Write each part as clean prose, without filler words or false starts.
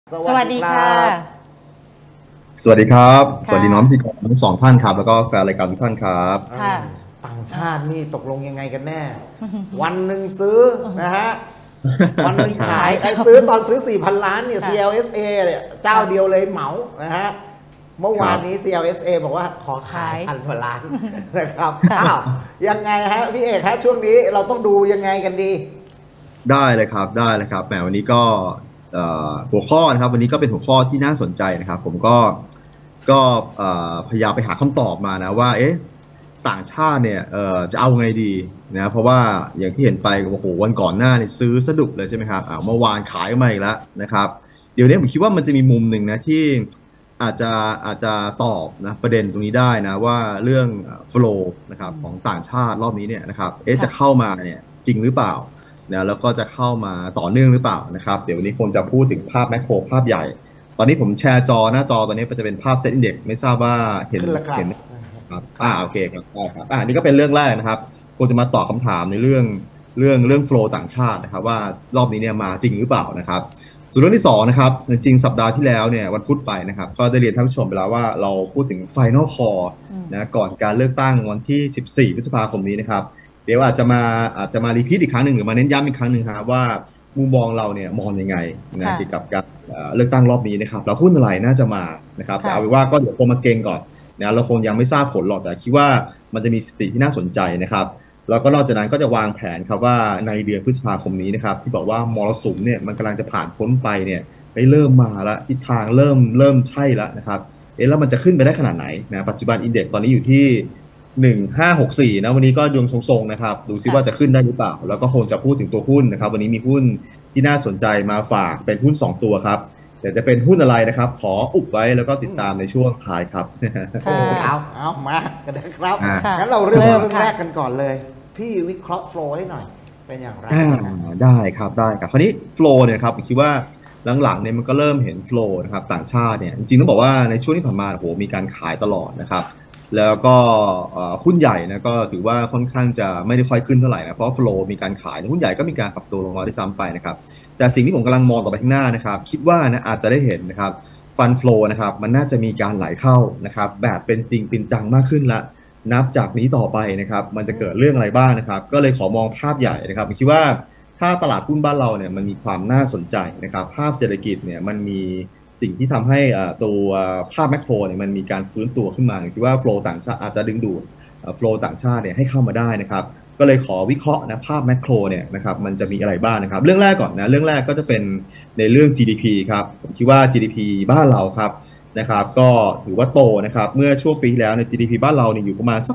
สวัสดีค่ะสวัสดีครับสวัสดีน้องพี่กรทั้งสองท่านครับแล้วก็แฟนรายการทุกท่านครับต่างชาตินี่ตกลงยังไงกันแน่ วันหนึ่งซื้อนะฮะวันหนึ่งขายซื้อตอนซื้อ 4,000 ล้านเนี่ย CLSA เนี่ยเจ้าเดียวเลยเหมานะฮะเมื่อวานนี้ CLSA บอกว่าขอขาย1,000 กว่าล้านนะครับอ้าวยังไงฮะพี่เอกฮะช่วงนี้เราต้องดูยังไงกันดีได้เลยครับได้เลยครับแหมวันนี้ก็หัวข้อนะครับวันนี้ก็เป็นหัวข้อที่น่าสนใจนะครับผมก็พยายามไปหาคำตอบมานะว่าต่างชาติเนี่ยจะเอาไงดีนะเพราะว่าอย่างที่เห็นไปโอ้โหวันก่อนหน้านี่ซื้อสะดุดเลยใช่ไหมครับเมื่อวานขายมาอีกแล้วนะครับเดี๋ยวนี้ผมคิดว่ามันจะมีมุมหนึ่งนะที่อาจจะตอบนะประเด็นตรงนี้ได้นะว่าเรื่องflow นะครับของต่างชาติรอบนี้เนี่ยนะครับจะเข้ามาเนี่ยจริงหรือเปล่านะแล้วก็จะเข้ามาต่อเนื่องหรือเปล่านะครับเดี๋ยววันนี้คงจะพูดถึงภาพแมคโครภาพใหญ่ตอนนี้ผมแชร์หน้าจอตอนนี้จะเป็นภาพเซ็ตอินเด็กซ์ไม่ทราบว่าเห็นครับโอเคครับได้ครับนี่ก็เป็นเรื่องแรกนะครับคงจะมาตอบคำถามในเรื่องโฟลว์ต่างชาตินะครับว่ารอบนี้เนี่ยมาจริงหรือเปล่านะครับส่วนเรื่องที่2นะครับจริงสัปดาห์ที่แล้วเนี่ยวันพุธไปนะครับก็ได้เรียนท่านผู้ชมไปแล้วว่าเราพูดถึง Final Call นะก่อนการเลือกตั้งวันที่14 พฤษภาคมนี้นะครับเดี๋ยวอาจจะมารีพีทอีกครั้งหนึ่งหรือมาเน้นย้ำอีกครั้งหนึ่งครับว่ามุมมองเราเนี่ยมองยังไงนะเกี่ยวกับการเลือกตั้งรอบนี้นะครับเราหุ้นอะไรน่าจะมานะครับแต่เอาไว้ว่าก็เดี๋ยวคงมาเก็งก่อนนะเราคงยังไม่ทราบผลหรอกแต่คิดว่ามันจะมีสถิติที่น่าสนใจนะครับแล้วก็นอกจากนั้นก็จะวางแผนครับว่าในเดือนพฤษภาคมนี้นะครับที่บอกว่ามรสุมเนี่ยมันกำลังจะผ่านพ้นไปเนี่ยเริ่มมาละทิศทางเริ่มใช่แล้วนะครับแล้วมันจะขึ้นไปได้ขนาดไหนนะปัจจุบันอินเด็กซ์ตอนนี้อยู่ที่1564นะวันนี้ก็ดวงทรงๆนะครับดูซิว่าจะขึ้นได้หรือเปล่าแล้วก็คงจะพูดถึงตัวหุ้นนะครับวันนี้มีหุ้นที่น่าสนใจมาฝากเป็นหุ้น2ตัวครับเดี๋ยวจะเป็นหุ้นอะไรนะครับขออุบไว้แล้วก็ติดตามในช่วงท้ายครับเอามากันนะครับงั้นเราเริ่มแรกกันก่อนเลยพี่วิเคราะห์โฟล์ให้หน่อยเป็นอย่างไรได้ครับคราวนี้โฟล์เนี่ยครับผมคิดว่าหลังๆเนี่ยมันก็เริ่มเห็นโฟล์นะครับต่างชาติเนี่ยจริงๆต้องบอกว่าในช่วงที่ผ่านมาโอ้โหมีการขายตลอดนะครับแล้วก็หุ้นใหญ่นะก็ถือว่าค่อนข้างจะไม่ได้ค่อยขึ้นเท่าไหร่นะเพราะโฟล์มีการขายหุ้นใหญ่ก็มีการปรับตัวลงมาได้ซ้ำไปนะครับแต่สิ่งที่ผมกำลังมองต่อไปข้างหน้านะครับคิดว่านะอาจจะได้เห็นนะครับฟันโฟล์นะครับมันน่าจะมีการไหลเข้านะครับแบบเป็นจริงเป็นจังมากขึ้นละนับจากนี้ต่อไปนะครับมันจะเกิดเรื่องอะไรบ้างนะครับก็เลยขอมองภาพใหญ่นะครับผมคิดว่าถ้าตลาดหุ้นบ้านเราเนี่ยมันมีความน่าสนใจนะครับภาพเศรษฐกิจเนี่ยมันมีสิ่งที่ทำให้ตัวภาพแมคโครเนี่ยมันมีการฟื้นตัวขึ้นมาคิดว่าโฟลว์ต่างชาติอาจจะดึงดูดโฟลว์ต่างชาติเนี่ยให้เข้ามาได้นะครับก็เลยขอวิเคราะห์นะภาพแมคโครเนี่ยนะครับมันจะมีอะไรบ้างนะครับเรื่องแรกก่อนนะเรื่องแรกก็จะเป็นในเรื่อง GDP ครับผมคิดว่า GDP บ้านเราครับนะครับก็ถือว่าโตนะครับเมื่อช่วงปีที่แล้วใน GDP บ้านเราเนี่ยอยู่ประมาณสัก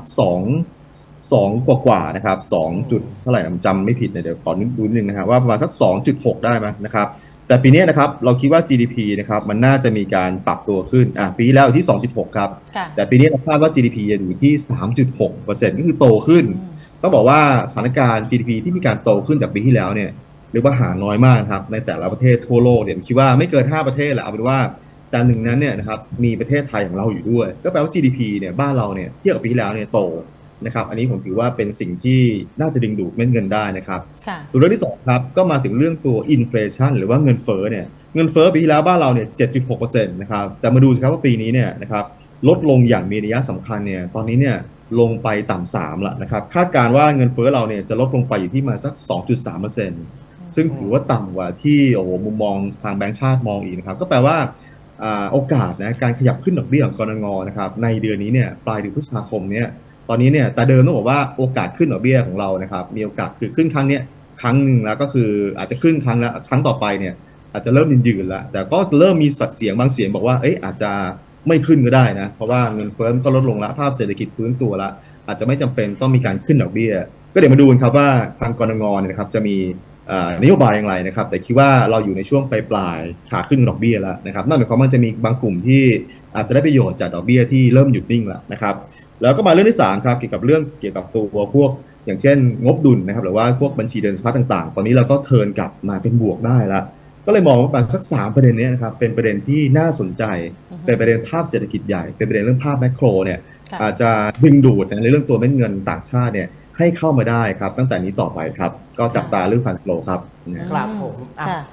2กว่านะครับ2จุดเท่าไหร่ผมจำไม่ผิดนะเดี๋ยวขอดูนิดนึงนะครับว่าประมาณสัก2.6ได้ไหมนะครับแต่ปีนี้นะครับเราคิดว่า GDP นะครับมันน่าจะมีการปรับตัวขึ้นปีที่แล้วอยู่ที่2.6ครับแต่ปีนี้เราคาดว่า GDP จะอยู่ที่ 3.6% ก็คือโตขึ้นต้องบอกว่าสถานการณ์ GDP ที่มีการโตขึ้นจากปีที่แล้วเนี่ยเรียกว่าหาน้อยมากครับในแต่ละประเทศทั่วโลกเนี่ยคิดว่าไม่เกิน5ประเทศแหละเอาเป็นว่าแต่หนึ่งนั้นเนี่ยนะครับมีประเทศไทยของเราอยู่ด้วยก็แปลว่า GDP เนี่ยบ้านเราเนี่ยเทียบกับปีที่แล้วเนี่ยโตนะครับอันนี้ผมถือว่าเป็นสิ่งที่น่าจะดึงดูดเม็ดเงินได้นะครับส่วนเรื่องที่2ครับก็มาถึงเรื่องตัวอินเฟลชันหรือว่าเงินเฟ้อเนี่ยเงินเฟ้อปีที่แล้วบ้านเราเนี่ย 7.6% นะครับแต่มาดูสิครับว่าปีนี้เนี่ยนะครับลดลงอย่างมีนัยสำคัญเนี่ยตอนนี้เนี่ยลงไปต่ำ3ละนะครับคาดการณ์ว่าเงินเฟ้อเราเนี่ยจะลดลงไปอยู่ที่มาสัก 2.3% ซึ่งถือว่าต่ำกว่าที่มุมมองทางแบงก์ชาติมองอีกนะครับก็แปลว่าโอกาสนะการขยับขึ้นดอกเบี้ยของกนง.นะครับในเดือนนี้เนี่ยปลายเดือนพฤษภาคมเนี่ยตอนนี้เนี่ยแต่เดิมต้องบอกว่าโอกาสขึ้นดอกเบี้ยของเรานะครับมีโอกาสคือขึ้นครั้งหนึ่งแล้วก็คืออาจจะขึ้นครั้งต่อไปเนี่ยอาจจะเริ่มยืนแล้วแต่ก็เริ่มมีเสียงบางเสียงบอกว่าอาจจะไม่ขึ้นก็ได้นะเพราะว่าเงินเฟ้อก็ลดลงแล้วภาพเศรษฐกิจฟื้นตัวแล้วอาจจะไม่จำเป็นต้องมีการขึ้นดอกเบี้ยก็เดี๋ยวมาดูกันครับว่าทางกนง.เนี่ยนะครับจะมีนโยบายอย่างไรนะครับแต่คิดว่าเราอยู่ในช่วงปลายขาขึ้นดอกเบี้ยแล้วนะครับนั่นหมายความว่าจะมีบางกลุ่มที่อาจจะได้ประโยชน์จากดอกเบี้ยที่เริ่มหยุดนิ่งแล้วนะครับแล้วก็มาเรื่องที่3ครับเกี่ยวกับตัวพวกอย่างเช่นงบดุลนะครับหรือว่าพวกบัญชีเดินสะพัดต่างๆตอนนี้เราก็เทิร์นกลับมาเป็นบวกได้แล้วก็เลยมองว่าประมาณสัก3ประเด็นนี้นะครับเป็นประเด็นที่น่าสนใจเป็นประเด็นภาพเศรษฐกิจใหญ่เป็นประเด็นเรื่องภาพแมคโครเนี่ยอาจจะดึงดูดในเรื่องตัวเม็ดเงินต่างชาติเนี่ยให้เข้ามาได้ครับตั้งแต่นี้ต่อไปครับก็จับตาเรื่องฟันโฟลครับครับผม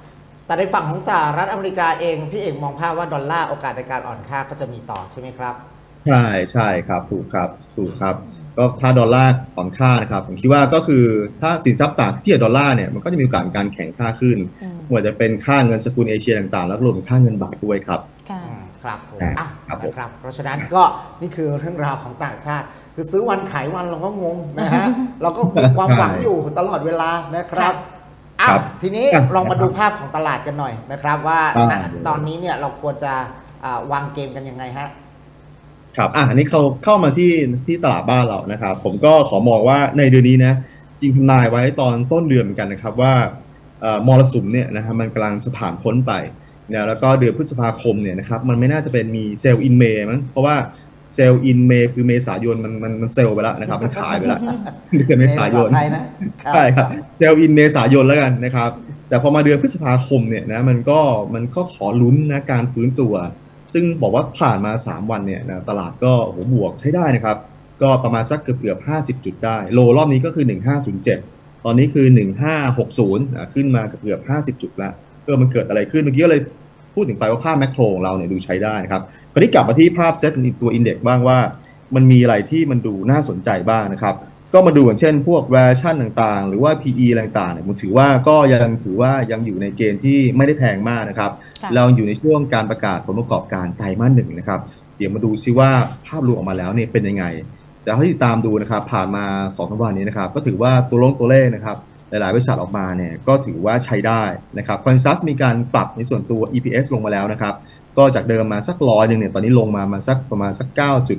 แต่ในฝั่งของสหรัฐอเมริกาเองพี่เอกมองภาพว่าดอลลาร์โอกาสในการอ่อนค่าก็จะมีต่อใช่ไหมครับใช่ครับถูกครับก็ถ้าดอลลาร์อ่อนค่านะครับผมคิดว่าก็คือถ้าสินทรัพย์ต่างที่เทียบดอลลาร์เนี่ยมันก็จะมีโอกาสการแข่งค่าขึ้นไม่ว่าจะเป็นค่าเงินสกุลเอเชียต่างๆแล้วรวมถึงค่าเงินบาทด้วยครับครับผมนะครับเพราะฉะนั้นก็นี่คือเรื่องราวของต่างชาติคือซื้อวันขายวันเราก็งงนะฮะเราก็มีความหวังอยู่ตลอดเวลานะครับทีนี้ลองมาดูภาพของตลาดกันหน่อยนะครับว่าตอนนี้เนี่ยเราควรจะวางเกมกันยังไงฮะครับอันนี้เขาเข้ามาที่ตลาดบ้านเรานะครับผมก็ขอมองว่าในเดือนนี้นะจริงทำนายไว้ตอนต้นเดือนเหมือนกันนะครับว่ามรสุมเนี่ยนะครับมันกำลังจะผ่านพ้นไปนะแล้วก็เดือนพฤษภาคมเนี่ยนะครับมันไม่น่าจะเป็นมีเซลล์อินเมย์มั้งเพราะว่าเซลล์อินเมย์คือเมษายนมันเซลล์ไปแล้วนะครับมันขายไปแล้วเดือนเมษายนใช่ครับเซลล์อินเมษายนแล้วกันนะครับแต่พอมาเดือนพฤษภาคมเนี่ยนะมันก็ขอลุ้นนะการฟื้นตัวซึ่งบอกว่าผ่านมา3วันเนี่ยนะตลาดก็บวกใช้ได้นะครับก็ประมาณสักเกือบ50จุดได้โลรอบนี้ก็คือ1507ตอนนี้คือ1560ขึ้นมาเกือบ50จุดแล้วมันเกิดอะไรขึ้นเมื่อกี้ก็เลยพูดถึงไปว่าภาพแมคโครของเราเนี่ยดูใช้ได้ครับคราวนี้กลับมาที่ภาพเซตตัวอินเด็กซ์บ้างว่ามันมีอะไรที่มันดูน่าสนใจบ้างนะครับก็มาดูอย่างเช่นพวก valuation ต่างๆหรือว่า PE ต่างๆเนี่ยผมถือว่ายังอยู่ในเกณฑ์ที่ไม่ได้แพงมากนะครับเราอยู่ในช่วงการประกาศผลประกอบการไตรมาส 1นะครับเดี๋ยวมาดูซิว่าภาพรวมออกมาแล้วเนี่ยเป็นยังไงแต่ถ้าติดตามดูนะครับผ่านมา2-3 วันนี้นะครับก็ถือว่าตัวเลขนะครับหลายๆบริษัทออกมาเนี่ยก็ถือว่าใช้ได้นะครับคอนซัสมีการปรับในส่วนตัว EPS ลงมาแล้วนะครับก็จากเดิมมาสัก100เนี่ยตอนนี้ลงมาประมาณสัก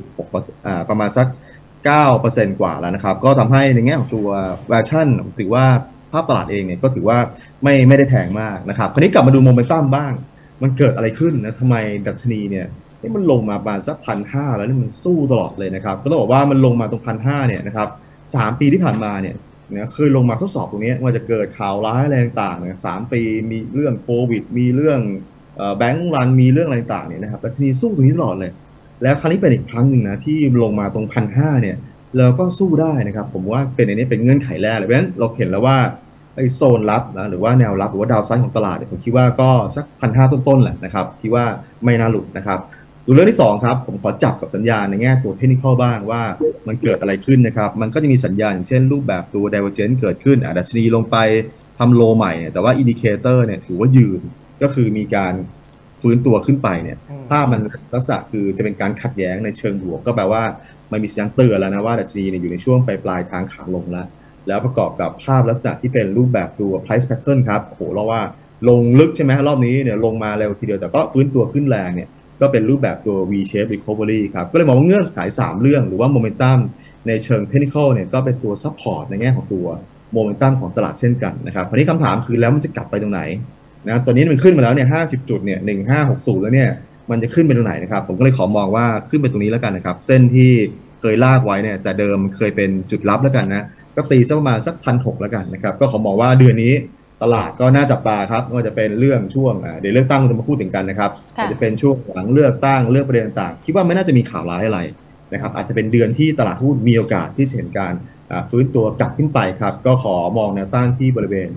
9.6% ประมาณสัก 9% กว่าแล้วนะครับก็ทำให้ในแง่ของตัว valuation ถือว่าภาพตลาดเองเนี่ยก็ถือว่าไม่ได้แพงมากนะครับคราวนี้กลับมาดูโมเมนตัมบ้างมันเกิดอะไรขึ้นนะทำไมดัชนีเนี่ยมันลงมาประมาณสัก 1,500 แล้วนี่มันสู้ตลอดเลยนะครับก็ต้องบอกว่ามันลงมาตรง 1,500 เนี่ยนะครับ3 ปีที่ผ่านมาเนี่ยเคยลงมาทดสอบตรงนี้ว่าจะเกิดข่าวร้ายอะไรต่างๆ3 ปีมีเรื่องโควิดมีเรื่องแบงก์รันมีเรื่องอะไรต่างๆเนี่ยนะครับดัชนีสู้ตรงนี้ตลอดเลยแล้วครั้งนี้เป็นอีกครั้งหนึ่งนะที่ลงมาตรง 1,500 เนี่ยเราก็สู้ได้นะครับผมว่าเป็นในนี้เป็นเงื่อนไขแรกเลยเพราะฉะนั้นเราเห็นแล้วว่าไอ้โซนรับนะหรือว่าแนวรับหรือว่าดาวไซด์ของตลาดเนี่ยผมคิดว่าก็สัก 1,500 ต้นๆแหละนะครับคิดว่าไม่น่าหลุดนะครับส่วนเรื่องที่2ครับผมขอจับกับสัญญาณในแง่ตัวเทคนิคบ้างว่ามันเกิดอะไรขึ้นนะครับมันก็จะมีสัญญาณอย่างเช่นรูปแบบตัว divergence เกิดขึ้นดัชนีลงไปทำโลใหม่แต่ว่าอินดิเคเตอร์เนี่ยถือว่ายืนก็คือมีการฟื้นตัวขึ้นไปเนี่ยภาพมันลักษณะคือจะเป็นการขัดแย้งในเชิงบวกก็แปลว่ามันมีสัญญาณเตือนแล้วนะว่าดัชนีเนี่ยอยู่ในช่วงปลายทางขาลงแล้วประกอบกับภาพลักษณะที่เป็นรูปแบบตัว price pattern ครับเราว่าลงลึกใช่ไหมรอบนี้เนี่ยลงมาเร็วทีเดียวแต่ก็ฟื้นตัวขึ้นแรงเนี่ยก็เป็นรูปแบบตัว V shape recovery ครับก็เลยมองว่าเงื่อนไข3เรื่องหรือว่าโมเมนตัมในเชิงเทคนิคเนี่ยก็เป็นตัว support ในแง่ของตัวโมเมนตัมของตลาดเช่นกันนะครับคราวนี้คำถามคือแล้วมันจะกลับไปตรงไหนนะตัวนี้มันขึ้นมาแล้วเนี่ย50จุดเนี่ย1560แล้วเนี่ยมันจะขึ้นไปตรงไหนนะครับผมก็เลยขอมองว่าขึ้นไปตรงนี้แล้วกันนะครับเส้นที่เคยลากไว้เนี่ยแต่เดิมเคยเป็นจุดรับแล้วกันนะก็ตีสักประมาณสัก 1,600 แล้วกันนะครับก็ขอมองว่าเดือนนี้ตลาดก็น่าจับตาครับว่าจะเป็นเรื่องช่วงเดี๋ยวเลือกตั้งเราจะมาพูดถึงกันนะครับจะเป็นช่วงหลังเลือกตั้งเลือกประเด็นต่างๆคิดว่าไม่น่าจะมีข่าวร้ายอะไรนะครับอาจจะเป็นเดือนที่ตลาดหุ้นมีโอกาสที่จะเห็นการฟื้นตัวกลับขึ้นไปครับก็ขอมองแนวต้านที่บริเวณ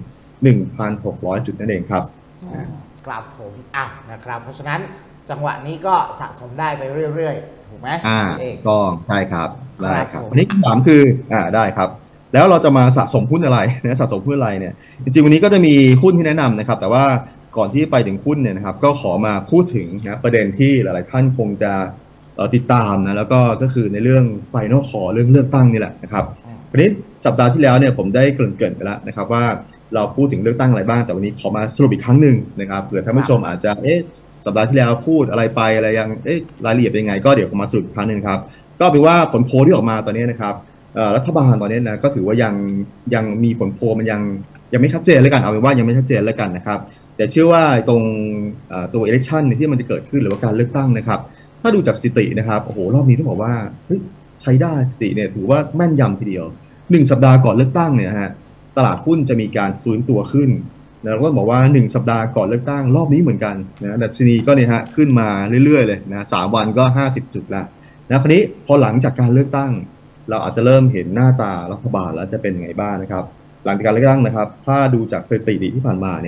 1,600 จุดนั่นเองครับครับผมนะครับเพราะฉะนั้นจังหวะนี้ก็สะสมได้ไปเรื่อยๆถูกไหมก็ใช่ครับได้ครับวันนี้คำถามคือได้ครับแล้วเราจะมาสะสมหุ้นอะไรนะสะสมหุ้นอะไรเนี่ยจริงๆวันนี้ก็จะมีหุ้นที่แนะนำนะครับแต่ว่าก่อนที่ไปถึงหุ้นเนี่ยนะครับก็ขอมาพูดถึงนะประเด็นที่หลายๆท่านคงจะติดตามนะแล้วก็คือในเรื่องไฟนอลคอเรื่องเลือกตั้งนี่แหละนะครับวันนี้สัปดาห์ที่แล้วเนี่ยผมได้เกริ่นไปแล้วนะครับว่าเราพูดถึงเลือกตั้งอะไรบ้างแต่วันนี้ขอมาสรุปอีกครั้งหนึ่งนะครับเผื่อท่านผู้ชมอาจจะสัปดาห์ที่แล้วพูดอะไรไปอะไรยังรายละเอียดเป็นยังไงก็เดี๋ยวมาสรุปอีกครั้งนึงครับก็เป็นว่าผลโพลที่ออกมาตอนนี้นะครับรัฐบาลตอนนี้นะก็ถือว่ายังมีผลโพลมันยังไม่ชัดเจนแล้วกันเอาเป็นว่ายังไม่ชัดเจนแล้วกันนะครับแต่เชื่อว่าตรงตัว election ที่มันจะเกิดขึ้นหรือว่าการเลือกตั้งนะครับถ้าดูจากสถิตินะครับรอบนี้ต้องบอกว่าใช้ได้สถิติเนี่ยถือว่าแม่นยำทีเดียว1 สัปดาห์ก่อนเลือกตั้งเนี่ยฮะตลาดหุ้นจะมีการฟื้นตัวขึ้นแล้วก็บอกว่า1 สัปดาห์ก่อนเลือกตั้งรอบนี้เหมือนกันนะดัชนีก็เนี่ยฮะขึ้นมาเรื่อยๆเลยนะ3 วันก็50จุดแล้วนะคราวนี้พอหลังจากการเลือกตั้งเราอาจจะเริ่มเห็นหน้าตารัฐบาลแล้วจะเป็นยังไงบ้างนะครับหลังจากการเลือกตั้งนะครับถ้าดูจากสถิติที่ผ่านมาเนี่ย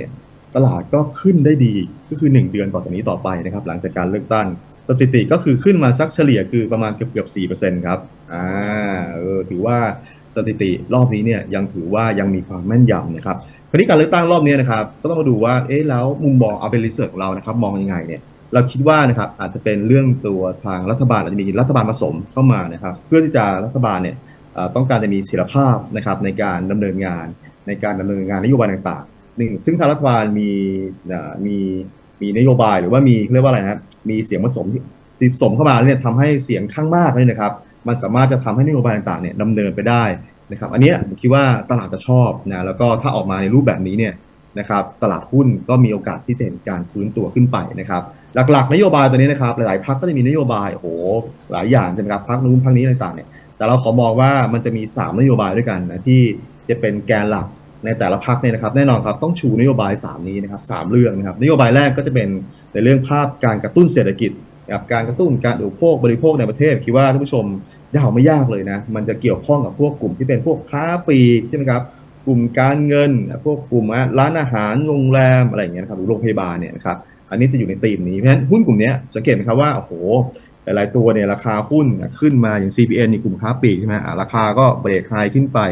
ตลาดก็ขึ้นได้ดีก็คือ1 เดือนต่อจากนี้ต่อไปนะครับหลังจากการเลือกตั้งสถิติก็คือขึ้นมาสักเฉลี่ยคือประมาณเกือบ 4% ครับถือว่าสถิติรอบนี้เนี่ยยังถือว่ายังมีความแม่นยำนะครับคราวนี้การเลือกตั้งรอบนี้นะครับก็ต้องมาดูว่าแล้วมุมมองเอาเป็นรีเสิร์ชของเรานะครับมองยังไงเนี่ยเราคิดว่านะครับอาจจะเป็นเรื่องตัวทางรัฐบาลอาจจะมีรัฐบาลผสมเข้ามานะครับเพื่อที่จะรัฐบาลเนี่ยต้องการจะมีเสถียรภาพนะครับในการดำเนินงานนโยบายต่างๆซึ่งทางรัฐบาลมีนโยบายหรือว่ามีเรียกว่าอะไรนะมีเสียงผสมเข้ามาเนี่ยทำให้เสียงข้างมากเลยนะครับมันสามารถจะทำให้นโยบายต่างๆเนี่ยดำเนินไปได้นะครับอันนี้ผมคิดว่าตลาดจะชอบนะแล้วก็ถ้าออกมาในรูปแบบนี้เนี่ยนะครับตลาดหุ้นก็มีโอกาสที่จะเห็นการฟื้นตัวขึ้นไปนะครับหลักๆนโยบายตัวนี้นะครับหลายๆพรรคก็จะมีนโยบายหลายอย่างใช่ไหมครับพรรคนู้นพรรคนี้ต่างๆเนี่ยแต่เราขอมองว่ามันจะมี3นโยบายด้วยกันนะที่จะเป็นแกนหลักในแต่ละพรรคเนี่ยนะครับแน่นอนครับต้องชูนโยบาย3นี้นะครับ3เรื่องนะครับนโยบายแรกก็จะเป็นในเรื่องภาพการกระตุ้นเศรษฐกิจกับการกระตุ้นการบริโภคในประเทศคิดว่าท่านผู้ชมเดาไม่ยากเลยนะมันจะเกี่ยวข้องกับพวกกลุ่มที่เป็นพวกค้าปลีกใช่ไหมครับกลุ่มการเงินพวกกลุ่มร้านอาหารโรงแรมอะไรอย่างเงี้ยครับหรือโรงพยาบาลเนี่ยนะครับอันนี้จะอยู่ในธีมนี้เพราะฉะนั้นหุ้นกลุ่มนี้สังเกตไหมครับว่าหลายๆตัวเนี่ยราคาหุ้นขึ้นมาอย่าง CPN ในกลุ่มค้าปลีกใช่ไหมราคาก็เบรกไฮขึ้นไป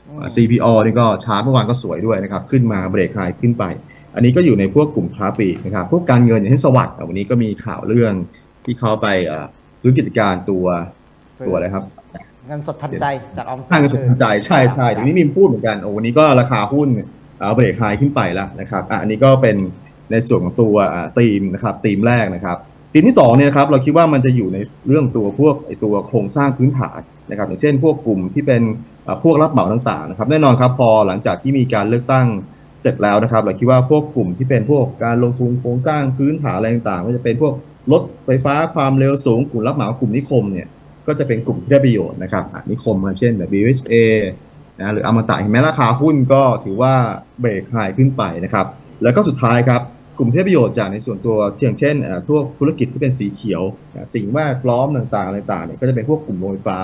CPO นี่ก็ชาร์ตเมื่อวานก็สวยด้วยนะครับขึ้นมาเบรกไฮขึ้นไปอันนี้ก็อยู่ในพวกกลุ่มค้าปลีกนะครับพวกการเงินอย่างเช่นสวัสดิ์วันนี้ก็มีข่าวเรื่องที่เขาไปซื้อกิจการตัวอะไรครับเงินสดทันใจจากออมสินเงินสดทันใจใช่เดี๋ยวนี้มีพูดเหมือนกันวันนี้ก็ราคาหุ้นเบรกไฮขึ้นไปแล้วนะครับอันนี้ก็เป็นในส่วนของตัวธีมนะครับธีมแรกนะครับธีมที่2เนี่ยครับเราคิดว่ามันจะอยู่ในเรื่องตัวพวกตัวโครงสร้างพื้นฐานนะครับอย่างเช่นพวกกลุ่มที่เป็นพวกรับเหมาต่างๆนะครับแน่นอนครับพอหลังจากที่มีการเลือกตั้งเสร็จแล้วนะครับเราคิดว่าพวกกลุ่มที่เป็นพวกการลงทุนโครงสร้างพื้นฐานอะไรต่างๆก็จะเป็นพวกรถไฟฟ้าความเร็วสูงกลุ่มรับเหมากลุ่มนิคมเนี่ยก็จะเป็นกลุ่มที่ได้ประโยชน์นะครับนิคมเช่นแบบ BHA นะหรืออมตะเห็นไหมราคาหุ้นก็ถือว่าเบรกไฮขึ้นไปนะครับแล้วก็สุดท้ายครับกลุ่มที่ได้ประโยชน์จากในส่วนตัวอย่างเช่นพวกธุรกิจที่เป็นสีเขียวสิ่งแวดล้อมต่างๆเนี่ยก็จะเป็นพวกกลุ่มโรงไฟฟ้า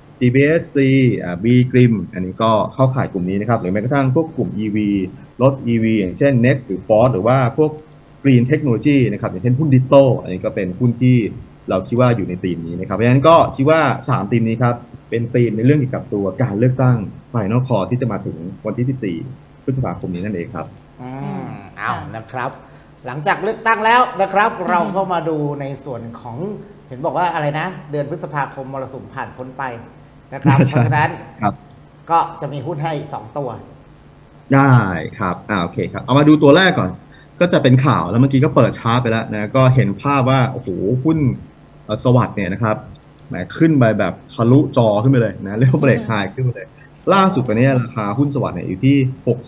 TBSC B-Grim อันนี้ก็เข้าข่ายกลุ่มนี้นะครับหรือแม้กระทั่งพวกกลุ่ม EV รถ EV อย่างเช่น Next หรือ Ford หรือว่าพวก Green Technology นะครับอย่างเช่นหุ้นดิจิตอลอันนี้ก็เป็นหุ้นที่เราคิดว่าอยู่ในธีมนี้นะครับเพราะฉะนั้นก็คิดว่า3ธีมนี้ครับเป็นธีมในเรื่องเกี่ยวกับตัวการเลือกตั้ง Final Call ที่จะมาถึงวันที่14พฤษภาคมนี้นั่นเองครับเอานะครับหลังจากเลือกตั้งแล้วนะครับเราเข้ามาดูในส่วนของเห็นบอกว่าอะไรนะเดือนพฤษภาคมมรสุมผ่านพ้นไปนะครับเพราะฉะนั้นก็จะมีหุ้นให้2ตัวได้ครับโอเคครับเอามาดูตัวแรกก่อนก็จะเป็นข่าวแล้วเมื่อกี้ก็เปิดชาร์ตไปแล้วนะก็เห็นภาพว่าโอ้โหหุ้นสวัสด์เนี่ยนะครับแหมขึ้นไปแบบทะลุจอขึ้นไปเลยนะเรียกว่าเบรกไฮขึ้นไปเลยล่าสุดตอนนี้ราคาหุ้นสวัสด์เนี่ยอยู่ที่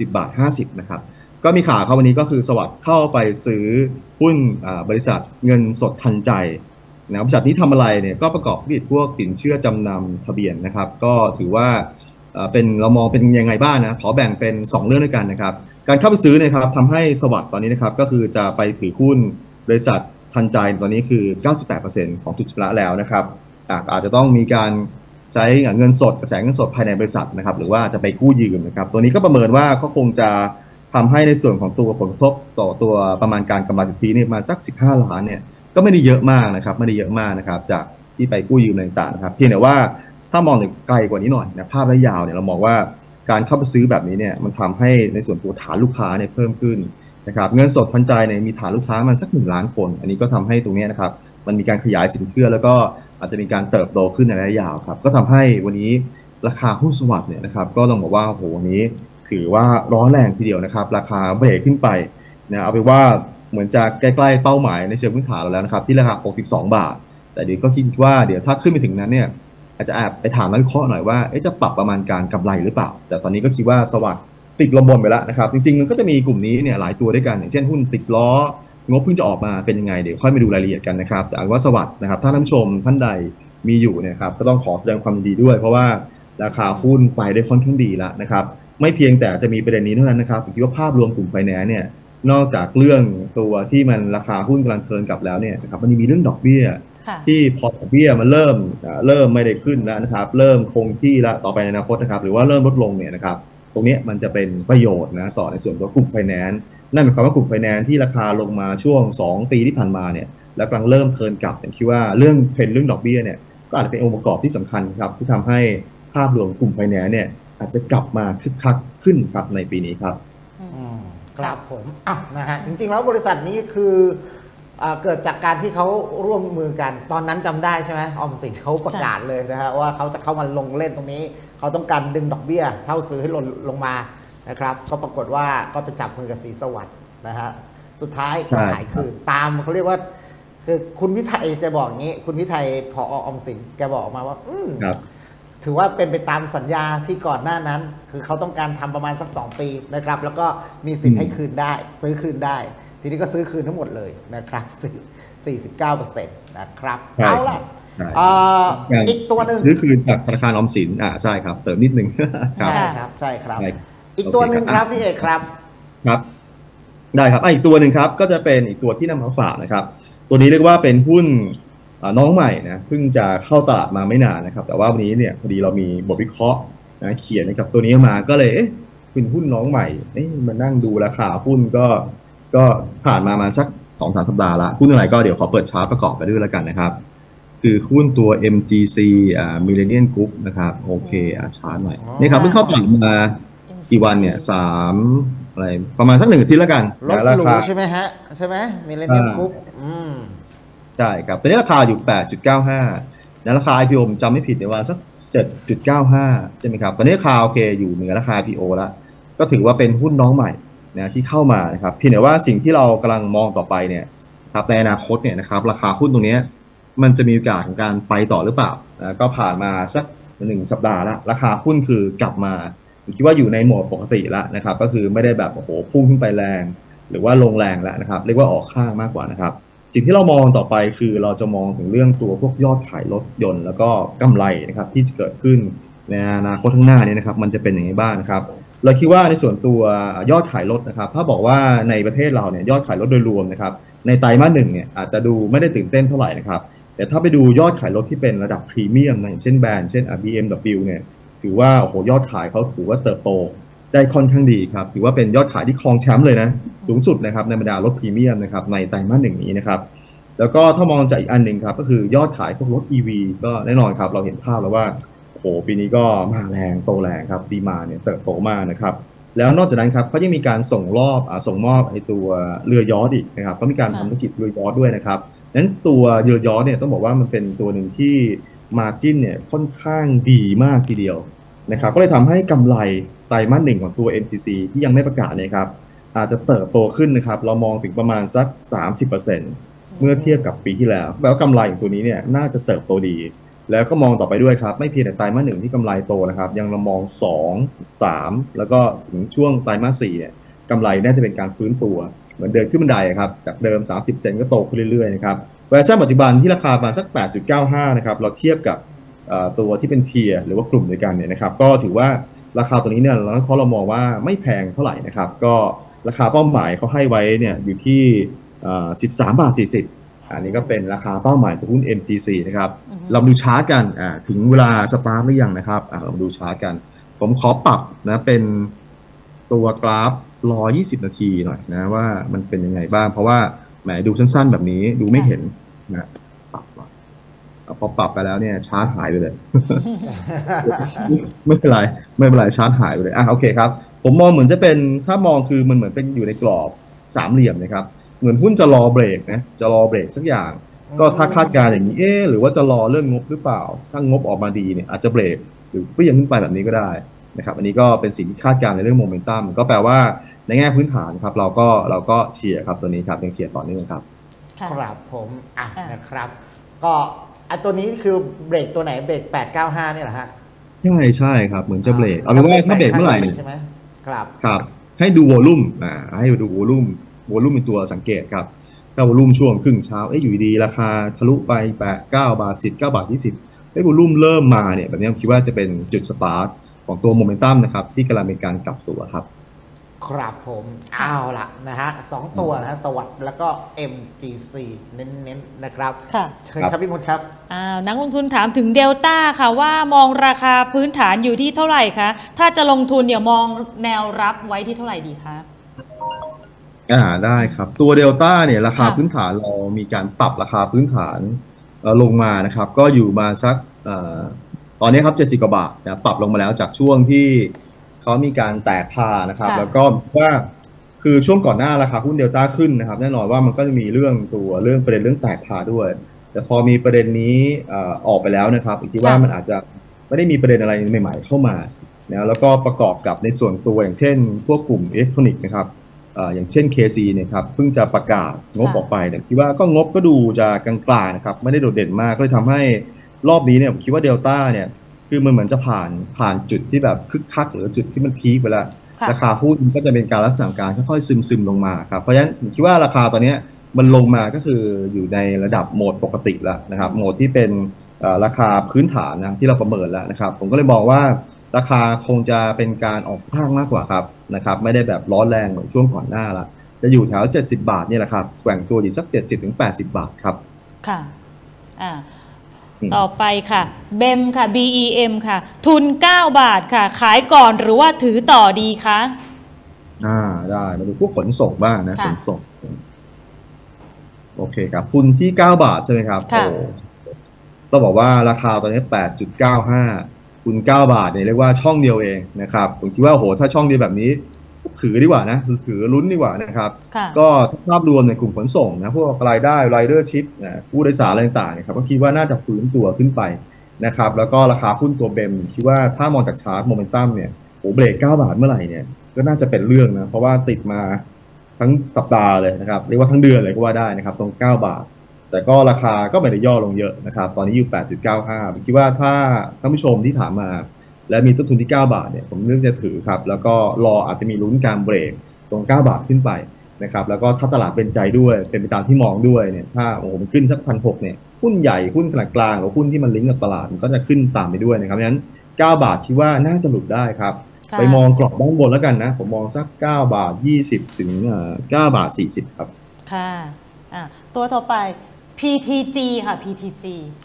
60.50 นะครับก็มีข่าวเข้าวันนี้ก็คือสวัสด์เข้าไปซื้อหุ้นบริษัทเงินสดทันใจนะบริษัทนี้ทำอะไรเนี่ยก็ประกอบธุรกิจพวกสินเชื่อจำนำทะเบียนนะครับก็ถือว่าเป็นเรามองเป็นยังไงบ้างนะขอแบ่งเป็น2เรื่องด้วยกันนะครับการเข้าไปซื้อนะครับทำให้สวัสด์ตอนนี้นะครับก็คือจะไปถือหุ้นบริษัททันใจตอนนี้คือ 98% ของทุนชำระแล้วนะครับอาจจะต้องมีการใช้เงินสดกระแสเงินสดภายในบริษัทนะครับหรือว่าจะไปกู้ยืมนะครับตัวนี้ก็ประเมินว่าก็คงจะทำให้ในส่วนของตัวผลกระทบต่อตัวประมาณการกำไรสุทธินี่มาสัก15 ล้านเนี่ยก็ไม่ได้เยอะมากนะครับไม่ได้เยอะมากนะครับจากที่ไปกู้ยืมต่างๆนะครับเพียงแต่ว่าถ้ามองไกลกว่านี้หน่อยนะภาพระยะยาวเนี่ยเรามองว่าการเข้าไปซื้อแบบนี้เนี่ยมันทำให้ในส่วนตัวฐานลูกค้าเนี่ยเพิ่มขึ้นนะครับเงินสดทันใจเนี่ยมีฐานลูกค้ามันสัก1 ล้านคนอันนี้ก็ทำให้ตรงนี้นะครับมันมีการขยายสินเชื่อแล้วก็อาจจะมีการเติบโตขึ้นในระยะยาวครับก็ทำให้วันนี้ราคาหุ้นสวัสด์เนี่ยนะครับก็ต้องบอกว่าโอ้โหวันนี้ถือว่าร้อนแรงทีเดียวนะครับราคาเบรกขึ้นไปนะเอาไปว่าเหมือนจะใกล้ๆเป้าหมายในเชิงพื้นฐานแล้วนะครับที่ราคา62 บาทแต่เดี๋ยวก็คิดว่าเดี๋ยวถ้าขึ้นไปถึงนั้นเนี่ยอาจจะแอบไปถามนักวิเคราะห์หน่อยว่าจะปรับประมาณการกำไรหรือเปล่าแต่ตอนนี้ก็คิดว่าสวัสด์ติดลมบนไปแล้วนะครับจริงๆมันก็จะมีกลุ่มนี้เนี่ยหลายตัวด้วยกันอย่างเช่นหุ้นติดล้องบเพิ่งจะออกมาเป็นยังไงเดี๋ยวค่อยมาดูรายละเอียดกันนะครับแต่ว่าสวัสด์นะครับถ้าท่านผู้ชมท่านใดมีอยู่เนี่ยครับก็ต้องขอแสดงความยินดีด้วยเพราะว่าราคาหุ้นไปได้ค่อนข้างดีแล้วนะครับไม่เพียงแต่จะมีประเด็นนี้เท่านั้นนะครับผมคิดว่าภาพรวมกลุ่มไฟแนนซ์เนี่ยนอกจากเรื่องตัวที่มันราคาหุ้นกำลังเกินกลับแล้วเนี่ยนะครับมันยังมีเรื่องดอกเบี้ยที่พอดอกเบี้ยมันเริ่มไม่ได้ขึ้นแล้วนะครับเริ่มคงที่แล้วต่อไปในอนาคตนะครับหรือว่าเริ่มลดลงเนี่ยนะครับตรงนี้มันจะเป็นประโยชน์นะต่อในส่วนตัวกลุ่มไฟแนนซ์นั่นหมายความว่ากลุ่มไฟแนนซ์ที่ราคาลงมาช่วง2 ปีที่ผ่านมาเนี่ยแล้วกำลังเริ่มเทิร์นกลับผมคิดว่าเรื่องเทรนด์เรื่องดอกเบี้ยเนี่ยก็อาจจะเป็นองค์ประกอบที่สำคัญครับที่ทำให้ภาพรวมกลุ่มไฟแนนซ์เนี่ยอาจจะกลับมาคึกคักขึ้นครับในปีนี้ครับครับผมนะฮะจริงๆแล้วบริษัทนี้คือเกิดจากการที่เขาร่วมมือกันตอนนั้นจำได้ใช่ไหมออมสินเขาประกาศเลยนะฮะว่าเขาจะเข้ามาลงเล่นตรงนี้เขาต้องการดึงดอกเบี้ยเช่าซื้อให้ลงมานะครับก็ปรากฏว่าก็ไปจับมือกับศรีสวัสดิ์นะฮะสุดท้ายก็ขายคืนตามเขาเรียกว่าคือคุณวิทัยแกบอกอย่างนี้คุณวิทัยผอ.ออมสินแกบอกออกมาว่าถือว่าเป็นไปตามสัญญาที่ก่อนหน้านั้นคือเขาต้องการทำประมาณสัก2 ปีนะครับแล้วก็มีสิทธิ์ให้คืนได้ซื้อคืนได้ทีนี้ก็ซื้อคืนทั้งหมดเลยนะครับ49%นะครับเอาล่ะอีกตัวหนึ่งซื้อคืนจากธนาคารออมสินใช่ครับเสริมนิดนึงใช่ครับใช่ครับอีกตัวหนึ่งครับพี่เอกครับครับได้ครับอีกตัวหนึ่งครับก็จะเป็นอีกตัวที่นำมาฝากนะครับตัวนี้เรียกว่าเป็นหุ้นน้องใหม่นะเพิ่งจะเข้าตลาดมาไม่นานนะครับแต่ว่าวันนี้เนี่ยพอดีเรามีบทวิเคราะห์นะเขียนกับตัวนี้มาก็เลยเป็นหุ้นน้องใหม่มานั่งดูราคาหุ้นก็ผ่านมาสัก 2-3 สัปดาห์ละหุ้นอะไรก็เดี๋ยวขอเปิดชาร์ตประกอบไปด้วยแล้วกันนะครับคือหุ้นตัว MGC Millennium Group นะครับโอเคชาร์ตหน่อยนี่ครับเพิ่งเข้าตลาดมากี่วันเนี่ย3อะไรประมาณสัก1 อาทิตย์แล้วกันราคาใช่ไหมฮะใช่ไหม Millennium Group ใช่ครับตอนนี้ราคาอยู่ 8.95 นะราคา IPO ผมจำไม่ผิดในวันสัก 7.95 ใช่ไหมครับตอนนี้ราคาโอเคอยู่เหนือราคา IPO แล้วก็ถือว่าเป็นหุ้นน้องใหม่นะที่เข้ามานะครับเพียงแต่ว่าสิ่งที่เรากำลังมองต่อไปเนี่ยครับในอนาคตเนี่ยนะครับราคาหุ้นตรงนี้มันจะมีโอกาสของการไปต่อหรือเปล่านะก็ผ่านมาสัก1 สัปดาห์แล้วราคาหุ้นคือกลับมาคิดว่าอยู่ในโหมดปกติแล้วนะครับก็คือไม่ได้แบบโอ้โหพุ่งขึ้นไปแรงหรือว่าลงแรงแล้วนะครับเรียกว่าออกข้างมากกว่านะครับสิ่งที่เรามองต่อไปคือเราจะมองถึงเรื่องตัวพวกยอดขายรถยนต์แล้วก็กำไรนะครับที่จะเกิดขึ้นในอนาคตข้างหน้านี้นะครับมันจะเป็นอย่างไรบ้างนะครับเราคิดว่าในส่วนตัวยอดขายรถนะครับถ้าบอกว่าในประเทศเราเนี่ยยอดขายรถโดยรวมนะครับในไตรมาส 1เนี่ยอาจจะดูไม่ได้ตื่นเต้นเท่าไหร่นะครับแต่ถ้าไปดูยอดขายรถที่เป็นระดับพรีเมียมนะอย่างเช่นแบรนด์เช่น BMW เนี่ยถือว่าโอ้โหยอดขายเขาถือว่าเติบโตได้ค่อนข้างดีครับถือว่าเป็นยอดขายที่ครองแชมป์เลยนะสูงสุดนะครับในบรรดารถพรีเมียมนะครับในไตรมาส 1นี้นะครับแล้วก็ถ้ามองจากอีกอันหนึ่งครับก็คือยอดขายพวกรถ EV ก็แน่นอนครับเราเห็นภาพแล้วว่าโอ้โหปีนี้ก็มาแรงโตแรงครับดีมาเนี่ยเติบโตมากนะครับแล้วนอกจากนั้นครับเขายังมีการส่งมอบไอตัวเรือยอชต์อีกนะครับก็มีการทำธุรกิจเรือยอชต์ด้วยนะครับนั้นตัวเรือยอชต์เนี่ยต้องบอกว่ามันเป็นตัวหนึ่งที่มาร์จิ้นเนี่ยค่อนข้างดีมากทีเดียวนะครับก็เลยทำให้กำไรไตรมาส 1ของตัว MGC ที่ยังไม่ประกาศเนี่ยครับอาจจะเติบโตขึ้นนะครับเรามองถึงประมาณสัก 30%เมื่อเทียบกับปีที่แล้วแปลว่ากำไรของตัวนี้เนี่ยน่าจะเติบโตดีแล้วก็มองต่อไปด้วยครับไม่เพียงแต่ไตรมาส 1ที่กำไรโตนะครับยังเรามอง2 3แล้วก็ถึงช่วงไตรมาส 4เนี่ยกำไรน่าจะเป็นการฟื้นตัวเหมือนเดินขึ้นบันไดครับจากเดิม 30% ก็โตขึ้นเรื่อยๆนะครับแวร์ชั่นปัจจุบันที่ราคาประมาณสัก 8.95 นะครับเราเทียบกับตัวที่เป็นเทียร์หรือว่ากลุ่มด้วยกันเนี่ยนะครับก็ถือว่าราคาตัวนี้เนี่ยเรามองว่าไม่แพงเท่าไหร่นะครับก็ราคาเป้าหมายเขาให้ไว้เนี่ยอยู่ที่13.40 อันนี้ก็เป็นราคาเป้าหมายของหุ้น MGC นะครับเราดูชาร์ตกันถึงเวลาสตาร์ทหรือยังนะครับเราดูชาร์ตกันผมขอปรับนะเป็นตัวกราฟ120 นาทีหน่อยนะว่ามันเป็นยังไงบ้างเพราะว่าแหมดูสั้นๆแบบนี้ดูไม่เห็นนะปรับพอปรับไปแล้วเนี่ยชาร์ตหายไปเลย ไม่เป็นไรชาร์ตหายไปเลยโอเคครับผมมองเหมือนจะเป็นถ้ามองคือมันเหมือนเป็นอยู่ในกรอบ3 เหลี่ยมนะครับเหมือนหุ้นจะรอเบรกนะจะรอเบรกสักอย่างก็ถ้าคาดการณ์อย่างนี้หรือว่าจะรอเรื่องงบหรือเปล่าถ้างบออกมาดีเนี่ยอาจจะเบรกหรือเปรี้ยงขึ้นไปแบบนี้ก็ได้นะครับอันนี้ก็เป็นสิ่งที่คาดการณ์ในเรื่องโมเมนตัมก็แปลว่าในแง่พื้นฐานครับเราก็เชียร์ครับตัวนี้ครับยังเชียร์ต่อเนื่องครับครับผมนะครับก็ตัวนี้คือเบรกตัวไหนเบรก895นี่แหละฮะใช่ครับเหมือนจะเบรกเอาเป็นว่าถ้าเบรกเมื่อไหร่ใช่ไหมครับให้ดูวอลลุ่มให้ดูวอลลุ่มเป็นตัวสังเกตครับถ้าวอลลุ่มช่วงครึ่งเช้าอยู่ดีราคาทะลุไป8 9 บาท 10 9 บาท 20วอลลุ่มเริ่มมาเนี่ยแบบนี้ผมคิดว่าจะเป็นจุดสตาร์ทของตัวโมเมนตัมนะครับที่กำลังเป็นการกลับตัวครับครับผมเอาละนะฮะ2 ตัวนะสวัสด์แล้วก็ MGC เน้นๆนะครับเชิญครับพี่มดครับนักลงทุนถามถึงเดลต้าค่ะว่ามองราคาพื้นฐานอยู่ที่เท่าไหร่คะถ้าจะลงทุนเนี่ยมองแนวรับไว้ที่เท่าไหร่ดีคะได้ครับตัวเดลต้าเนี่ยราคาค่ะพื้นฐานเรามีการปรับราคาพื้นฐานลงมานะครับก็อยู่มาสักตอนนี้ครับ70 กว่าบาทนะปรับลงมาแล้วจากช่วงที่เขามีการแตกพานะครับค่ะแล้วก็ว่าคือช่วงก่อนหน้าราคาหุ้นเดลต้าขึ้นนะครับแน่นอนว่ามันก็จะมีเรื่องประเด็นเรื่องแตกพาด้วยแต่พอมีประเด็นนี้ออกไปแล้วนะครับคิดว่ามันอาจจะไม่ได้มีประเด็นอะไรใหม่ๆเข้ามานะแล้วก็ประกอบกับในส่วนตัวอย่างเช่นพวกกลุ่มอิเล็กทรอนิกส์นะครับอย่างเช่น KC เนี่ยครับเพิ่งจะประกาศงบออกไปเนี่ยคิดว่าก็งบก็ดูจะกลางๆนะครับไม่ได้โดดเด่นมากก็เลยทำให้รอบนี้เนี่ยผมคิดว่าเดลต้าเนี่ยคือมันเหมือนจะผ่านจุดที่แบบคึกคักหรือจุดที่มันพีคไปแล้วราคาหุ้นก็จะเป็นการลักษณะการค่อยๆซึมลงมาครับเพราะฉะนั้นผมคิดว่าราคาตอนนี้มันลงมาก็คืออยู่ในระดับโหมดปกติแล้วนะครับโหมดที่เป็นราคาพื้นฐานนะที่เราประเมินแล้วนะครับผมก็เลยบอกว่าราคาคงจะเป็นการออกข้างมากกว่าครับนะครับไม่ได้แบบร้อนแรงเหมือนช่วงก่อนหน้าละจะอยู่แถว70 บาทนี่แหละครับแกว่งตัวอยู่สัก70 ถึง 80 บาทครับค่ะต่อไปค่ะเบมค่ะ BEM ค่ะทุน9 บาทค่ะขายก่อนหรือว่าถือต่อดีคะได้มาดูพวกขนส่งบ้างนะขนส่งโอเคครับทุนที่9 บาทใช่ไหมครับโอ้ต้องบอกว่าราคาตอนนี้8.95ทุน9 บาทเนี่ยเรียกว่าช่องเดียวเองนะครับผมคิดว่าโหถ้าช่องเดียวแบบนี้ถือดีกว่านะถือลุ้นดีกว่านะครับก็ภาพรวมในกลุ่มขนส่งนะพวกรายได้ไรเดอร์ชิพผู้โดยสารอะไรต่างๆนะครับก็คิดว่าน่าจะฟื้นตัวขึ้นไปนะครับแล้วก็ราคาหุ้นตัวเบมคิดว่าถ้ามองจากชาร์ตโมเมนตัมเนี่ยโอ้เบรก9 บาทเมื่อไหร่เนี่ยก็น่าจะเป็นเรื่องนะเพราะว่าติดมาทั้งสัปดาห์เลยนะครับเรียกว่าทั้งเดือนเลยก็ว่าได้นะครับตรง9 บาทแต่ก็ราคาก็ไม่ได้ย่อลงเยอะนะครับตอนนี้อยู่ 8.95 ผมคิดว่าถ้าท่านผู้ชมที่ถามมาและมีต้นทุนที่9 บาทเนี่ยผมเลือกจะถือครับแล้วก็รออาจจะมีลุ้นการเบรกตรง9 บาทขึ้นไปนะครับแล้วก็ถ้าตลาดเป็นใจด้วยเป็นไปตามที่มองด้วยเนี่ยถ้ามันขึ้นสัก1,600เนี่ยหุ้นใหญ่หุ้นขนาดกลางหรือหุ้นที่มันลิงก์กับตลาดมันก็จะขึ้นตามไปด้วยนะครับเพราะฉะนั้น9 บาทคิดว่าน่าจะหลุดได้ครับไปมองกรอบด้านบนแล้วกันนะผมมองสัก9 บาท 20 ถึง9 บาท 40ครับค่ะตัวต่อไป PTG ค่ะ PTG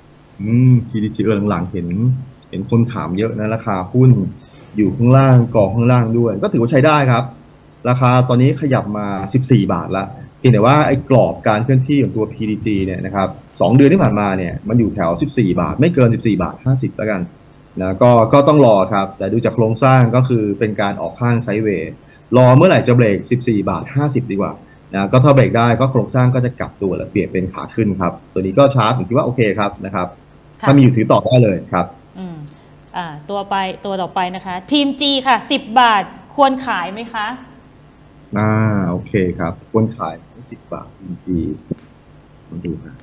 PTG หลังๆเห็นคนถามเยอะนะราคาหุ้นอยู่ข้างล่างกองข้างล่างด้วยก็ถือว่าใช้ได้ครับราคาตอนนี้ขยับมา14 บาทละเพียงแต่ว่าไอ้กรอบการเคลื่อนที่ของตัว PTG เนี่ยนะครับ2 เดือนที่ผ่านมาเนี่ยมันอยู่แถว14 บาทไม่เกิน14 บาท 50แล้วกันนะก็ต้องรอครับแต่ดูจากโครงสร้างก็คือเป็นการออกข้างไซด์เวย์รอเมื่อไหร่จะเบรก14 บาท 50ดีกว่านะก็ถ้าเบรกได้ก็โครงสร้างก็จะกลับตัวและเปลี่ยนเป็นขาขึ้นครับตัวนี้ก็ชาร์ตผมคิดว่าโอเคครับนะครับถ้ามีอยู่ถือต่อได้เลยครับตัวต่อไปนะคะทีม G ค่ะ10 บาทควรขายไหมคะโอเคครับควรขาย10 บาททีม G มาดูนะ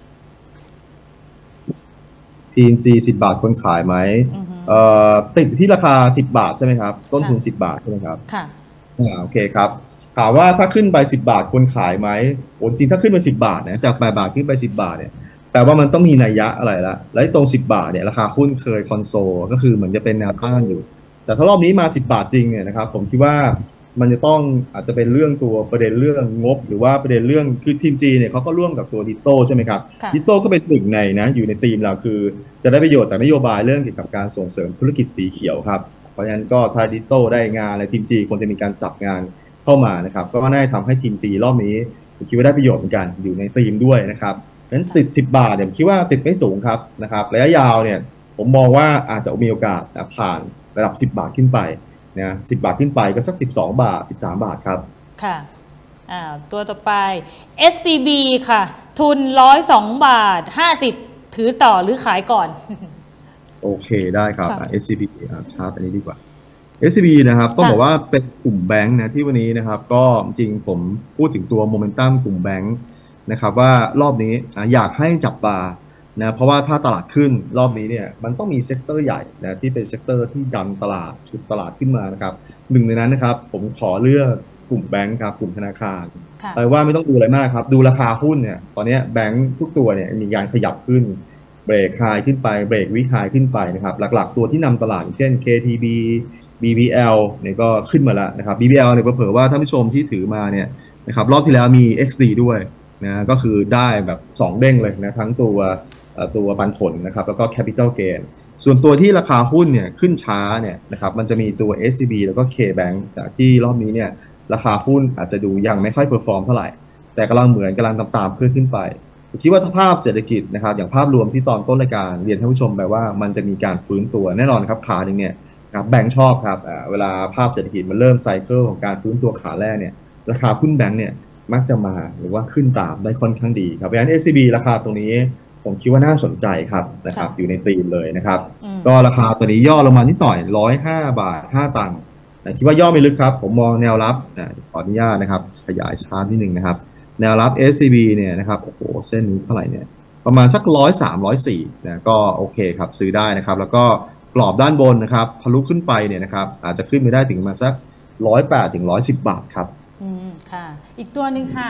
ทีม G 10 บาทควรขายไหมติดที่ราคา10 บาทใช่ไหมครับต้นทุน10 บาทใช่ไหมครับค่ะโอเคครับถามว่าถ้าขึ้นไป10 บาทควรขายไหมโอ้จริงถ้าขึ้นไป10 บาทนะจาก8 บาทขึ้นไป10 บาทเนี่ยแปลว่ามันต้องมีนัยยะอะไรละแล้วตรง10 บาทเนี่ยราคาหุ้นเคยคอนโซลก็คือเหมือนจะเป็นแนวต้านอยู่แต่ถ้ารอบนี้มา10 บาทจริงเนี่ยนะครับผมคิดว่ามันจะต้องอาจจะเป็นเรื่องตัวประเด็นเรื่องงบหรือว่าประเด็นเรื่องคือทีม G เนี่ยเขาก็ร่วมกับตัวดิโต้ใช่ไหมครับดิโต้ก็เป็นหนึ่งในนะอยู่ในทีมเราคือจะได้ประโยชน์จากนโยบายเรื่องเกี่ยวกับการส่งเสริมธุรกิจสีเขียวครับเพราะฉะนั้นก็ถ้าดิโต้ได้งานอะไรทีม G ควรจะมีการสับงานเข้ามานะครับก็น่าจะทำให้ทีม G รอบนี้ผมคิดว่าได้ประโยชน์เหมือนกันอยู่ในทีมด้วยนะครับนั้นติด10 บาทเนี่ยผมคิดว่าติดไม่สูงครับนะครับระยะยาวเนี่ยผมมองว่าอาจจะมีโอกาสผ่านระดับ10 บาทขึ้นไปนะ10 บาทขึ้นไปก็สัก12 บาท 13 บาทครับค่ะตัวต่อไป SCB ค่ะทุน102 บาท 50ถือต่อหรือขายก่อนโอเคได้ครับSCB ชาร์ตอันนี้ดีกว่า SCB นะครับต้องบอกว่าเป็นกลุ่มแบงค์นะที่วันนี้นะครับก็จริงผมพูดถึงตัวโมเมนตัมกลุ่มแบงค์นะครับว่ารอบนี้อยากให้จับตานะเพราะว่าถ้าตลาดขึ้นรอบนี้เนี่ยมันต้องมีเซกเตอร์ใหญ่นะที่เป็นเซกเตอร์ที่ดันตลาดชุดตลาดขึ้นมานะครับหนึ่งในนั้นนะครับผมขอเลือกกลุ่มแบงค์ครับกลุ่มธนาคารแต่ว่าไม่ต้องดูอะไรมากครับดูราคาหุ้นเนี่ยตอนนี้แบงค์ทุกตัวเนี่ยมีการขยับขึ้นเบรกไฮขึ้นไปเบรกวิกไฮขึ้นไปนะครับหลักๆตัวที่นำตลาดเช่น KTB BBL เนี่ยก็ขึ้นมาแล้วนะครับ BBL เนี่ยเผลอว่าท่านผู้ชมที่ถือมาเนี่ยนะครับรอบที่แล้วมี XD ด้วยนะก็คือได้แบบ2 เด้งเลยนะทั้งตัวปันผลนะครับแล้วก็ Capital Gain ส่วนตัวที่ราคาหุ้นเนี่ยขึ้นช้าเนี่ยนะครับมันจะมีตัว SCB แล้วก็ KBank ที่รอบนี้เนี่ยราคาหุ้นอาจจะดูยังไม่ค่อยเพอร์ฟอร์มเท่าไหร่แต่กำลังตามๆขึ้นไปผมคิดว่าถ้าภาพเศรษฐกิจนะครับอย่างภาพรวมที่ตอนต้นรายการเรียนท่านผู้ชมไปว่ามันจะมีการฟื้นตัวแน่นอนครับขาหนึ่งเนี่ยครับแบงค์ชอบครับเวลาภาพเศรษฐกิจมันเริ่มไซเคิลของการฟื้นตัวขาแรกเนี่ยราคาหุ้นแบงค์เนี่ยมักจะมาหรือว่าขึ้นตามได้ค่อนข้างดีครับเพราะฉะนั้น SCB ราคาตรงนี้ผมคิดว่าน่าสนใจครับนะครับอยู่ในธีมเลยนะครับก็ราคาตัวนี้ย่อลงมานิดหน่อย105 บาท 5 ตังค์คิดว่าย่อไม่ลึกครับผมมองแนวรับขออนุญาตนะครับขยายชาร์ตนิดนึงนะครับแนวรับ SCB เนี่ยนะครับโอ้โหเส้นนี้เท่าไหร่เนี่ยประมาณสัก103-104นะก็โอเคครับซื้อได้นะครับแล้วก็กรอบด้านบนนะครับทะลุขึ้นไปเนี่ยนะครับอาจจะขึ้นไปได้ถึงมาสัก108 ถึง 110 บาทครับค่ะอีกตัวหนึ่งค่ะ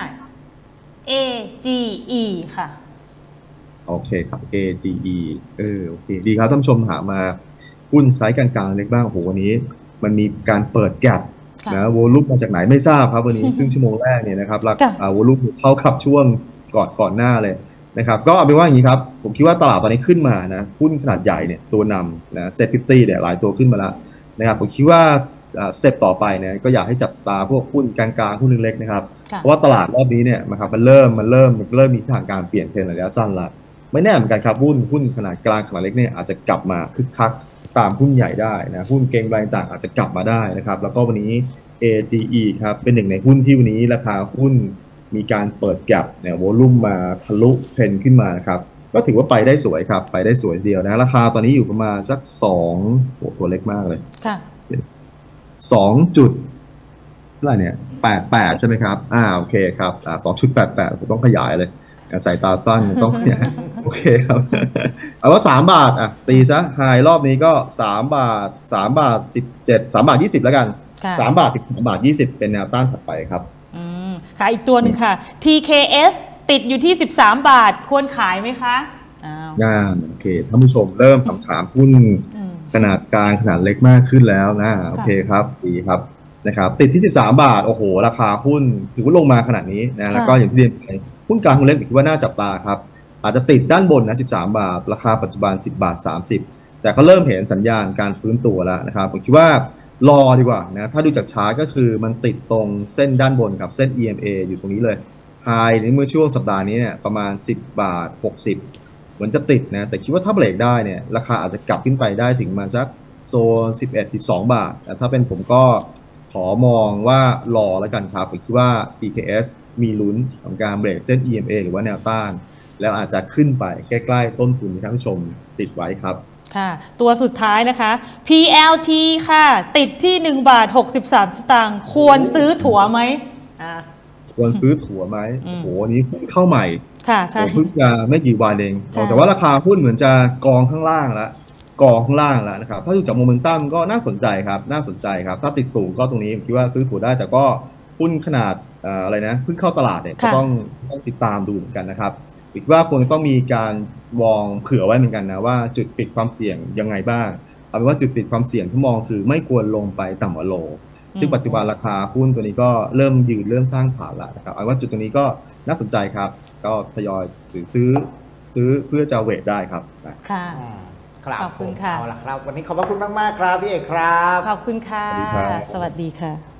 AGE ค่ะโอเคครับ AGE โอเคดีครับท่านผู้ชมถามมาหุ้นไซส์กลางๆเล็กบ้างโอ้โหวันนี้มันมีการเปิดแกปนะโวลุ่มมาจากไหนไม่ทราบครับวันนี้ครึ่งชั่วโมงแรกเนี่ยนะครับโวลุ่มเท่ากับช่วงก่อนหน้าเลยนะครับก็เอาเป็นว่าอย่างนี้ครับผมคิดว่าตลาดตอนนี้ขึ้นมานะหุ้นขนาดใหญ่เนี่ยตัวนำนะSet 50เนี่ยหลายตัวขึ้นมาแล้วนะครับผมคิดว่าสเต็ปต่อไปเนี่ยก็อยากให้จับตาพวกหุ้นกลางๆหุ้นเล็กๆนะครับเพราะว่าตลาดรอบนี้เนี่ยนะครับมันเริ่มมีทางการเปลี่ยนเทรนด์ระยะสั้นละไม่แน่เหมือนกันครับหุ้นขนาดกลางขนาดเล็กเนี่ยอาจจะกลับมาคึกคักตามหุ้นใหญ่ได้นะหุ้นเก็งรายต่างอาจจะกลับมาได้นะครับแล้วก็วันนี้ AGE ครับเป็นหนึ่งในหุ้นที่วันนี้ราคาหุ้นมีการเปิดแก็ปเนี่ยโวลุ่มมาทะลุเทรนขึ้นมานะครับก็ถือว่าไปได้สวยครับไปได้สวยเดียวนะราคาตอนนี้อยู่ประมาณสัก2โหตัวเล็กมากเลยค่ะ2จุดเท่าไหร่เนี่ย88ใช่ไหมครับโอเคครับ2.88ผมต้องขยายเลยสายตาสั้นต้องเนี่ยโอเคครับเอาว่า3 บาทตีซะไฮรอบนี้ก็3 บาท3 บาท 17 3 บาท 20แล้วกัน3 บาทถึง3 บาท 20เป็นแนวต้านถัดไปครับขายอีกตัวหนึ่งค่ะ TKS ติดอยู่ที่13 บาทควรขายไหมคะโอเคท่านผู้ชมเริ่มถามหุ้นขนาดกลางขนาดเล็กมากขึ้นแล้วนะโอเคครับดีครับนะครับติดที่13 บาทโอ้โหราคาหุ้นถือว่าลงมาขนาดนี้นะแล้วก็อย่างที่เรียนไปหุ้นกลางหุ้นเล็กคิดว่าน่าจับตาครับอาจจะติดด้านบนนะ13 บาทราคาปัจจุบัน10 บาท 30แต่ก็เริ่มเห็นสัญญาณการฟื้นตัวแล้วนะครับผมคิดว่ารอดีกว่านะถ้าดูจากชาร์ตก็คือมันติดตรงเส้นด้านบนครับเส้น EMA อยู่ตรงนี้เลยไฮในเมื่อช่วงสัปดาห์นี้เนี่ยประมาณ10 บาท 60เหมือนจะติดนะแต่คิดว่าถ้าเบรกได้เนี่ยราคาอาจจะกลับขึ้นไปได้ถึงมาสักโซน11-12 บาทแต่ถ้าเป็นผมก็ขอมองว่ารอแล้วกันครับผมคิดว่า TKS มีลุ้นของการเบรกเส้น EMA หรือว่าแนวต้านแล้วอาจจะขึ้นไปใกล้ๆต้นทุนที่ท่านผู้ชมติดไว้ครับค่ะตัวสุดท้ายนะคะ PLT ค่ะติดที่1 บาท 63 สตางค์ควรซื้อถั่วไหมควรซื้อถั่วไหมโอ้โหนี้เข้าใหม่ค่ะใช่เพิ่งจะไม่กี่วันเองแต่ว่าราคาหุ้นเหมือนจะกองข้างล่างแล้วนะครับถ้าดูจากโมเมนตัมก็น่าสนใจครับถ้าติดสูงก็ตรงนี้ผมคิดว่าซื้อถั่วได้แต่ก็หุ้นขนาดอะไรนะเพิ่งเข้าตลาดเนี่ยก็ต้องติดตามดูเหมือนกันนะครับคิดว่าควรต้องมีการมองเผื่อไว้เหมือนกันนะว่าจุดปิดความเสี่ยงยังไงบ้างเอาเป็นว่าจุดปิดความเสี่ยงที่มองคือไม่ควรลงไปต่ำกว่าโลซึ่งปัจจุบันราคาหุ้นตัวนี้ก็เริ่มยืนเริ่มสร้างฐานแล้วนะครับเอาว่าจุดตรงนี้ก็น่าสนใจครับก็ทยอยหรือซื้อเพื่อจะเวทได้ครับค่ะขอบคุณค่ะเอาล่ะครับวันนี้ขอบพระคุณมากๆครับพี่เอกครับขอบคุณค่ะสวัสดีค่ะ